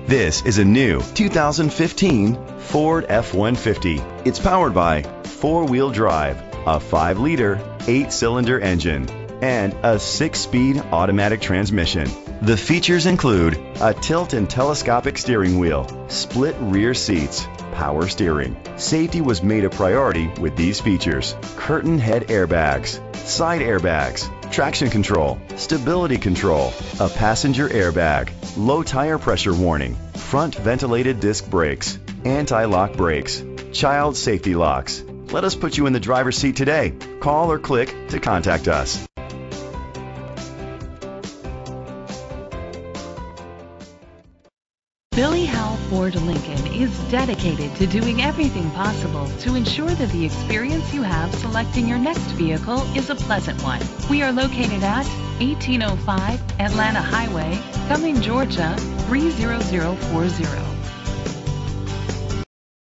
This is a new 2015 Ford F-150. It's powered by four-wheel drive, a 5-liter, 8-cylinder engine, and a 6-speed automatic transmission. The features include a tilt and telescopic steering wheel, split rear seats, power steering. Safety was made a priority with these features: curtain head airbags, side airbags, traction control, stability control, a passenger airbag, low tire pressure warning, front ventilated disc brakes, anti-lock brakes, child safety locks. Let us put you in the driver's seat today. Call or click to contact us. Billy Howell Ford Lincoln is dedicated to doing everything possible to ensure that the experience you have selecting your next vehicle is a pleasant one. We are located at 1805 Atlanta Highway, Cumming, Georgia 30040.